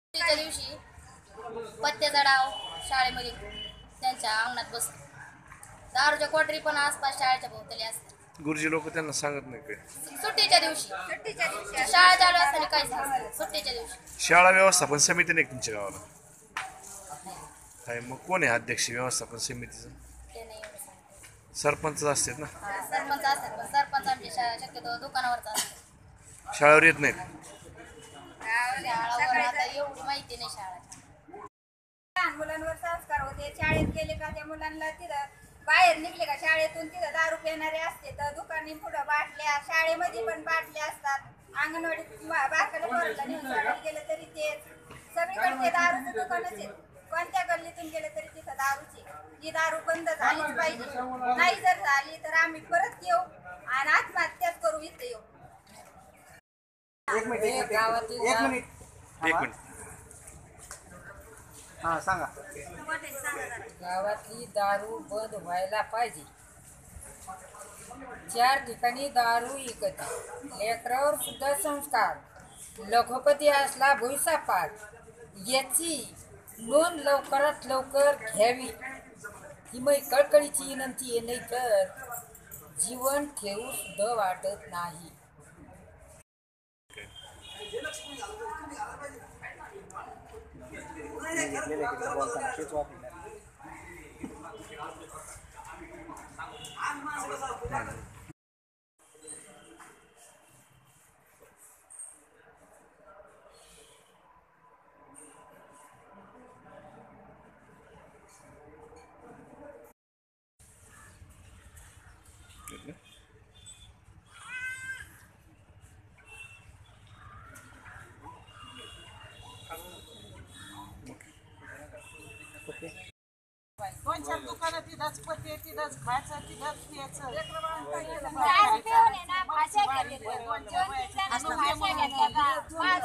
सुट्टीच्या दिवशी पत्त्याचा डाव शाळेमध्ये त्यांच्या अंगणात बसतो. दारूच्या क्वाटरी पण आसपास शाळेच्या भोवताली असतात. गुरुजी लोक त्यांना सांगत नाही काय? सुट्टीच्या दिवशी शाळा चालू असताना काहीच नसतं. सुट्टीच्या दिवशी शाळा व्यवस्थापन समिती नाही तुमच्या गावाला? काय मग कोण आहे अध्यक्ष व्यवस्थापन समितीचं? ते नाही एवढं सांगते. सरपंच असतात ना. सरपंच असतात पण सरपंच आमची शक्यतो दुकानावरचा असतो. शाळेवर येत नाहीत. शाळावर आता एवढी माहिती नाही शाळेची. लहान मुलांवर संस्कार होते. शाळेत गेले का त्या मुलांना तिथं बाहेर निघले का शाळेतून तिथं दारू पिणारे असते तर दुकानी पुढं बाटल्या, शाळेमध्ये पण बाटल्या असतात. अंगणवाडीत बारकाल्या पोराला नेऊन सोडायला गेलं तरी तेच. सगळीकडे ते दारूचं दुकानच आहे. कोणत्या गल्लीतून गेलं तरी तिथं दारूची. ही दारू बंद झालीच पाहिजे. नाही जर झाली तर आम्ही परत येऊ आणि आत्महत्याच करू इथं येऊ. एक मिनिट. हा सांगा. गावातली दारू बंद व्हायला पाहिजे. 4 ठिकाणी दारू विकत. लेकरावर सुद्धा संस्कार. लखोपती असला भुईसापाट. याची नोंद लवकरात लवकर घ्यावी ही मै कळकळीची विनंती आहे. नाही तर जीवन ठेवू सुद्धा वाटत नाही. कोणच्या दुकानात तिथंच पत्ते, तिथंच खायचं, तिथंच प्यायचं. दारू पिऊन आहे ना, फाश्या घेतात. 2-3 जणांनी फाश्या घेतल्या का